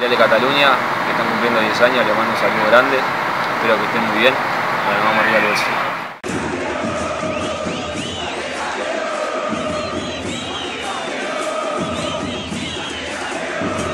de Cataluña, que están cumpliendo 10 años, les mando un saludo grande, espero que estén muy bien, bueno, vamos arriba al bolsillo.